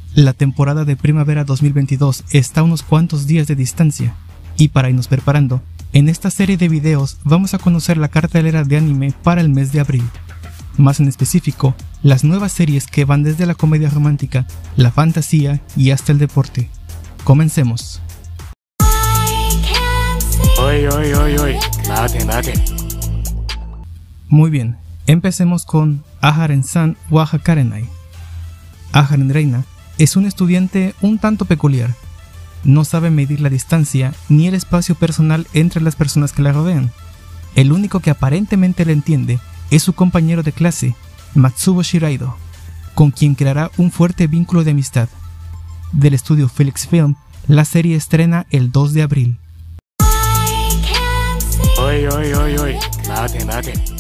La temporada de primavera 2022 está a unos cuantos días de distancia, y para irnos preparando, en esta serie de videos vamos a conocer la cartelera de anime para el mes de abril. Más en específico, las nuevas series que van desde la comedia romántica, la fantasía y hasta el deporte. Comencemos. Muy bien, empecemos con Aharen-san wa Hakarenai. Aharen Reina es un estudiante un tanto peculiar. No sabe medir la distancia ni el espacio personal entre las personas que la rodean. El único que aparentemente le entiende es su compañero de clase, Matsuo Shiraido, con quien creará un fuerte vínculo de amistad. Del estudio Felix Film, la serie estrena el 2 de abril.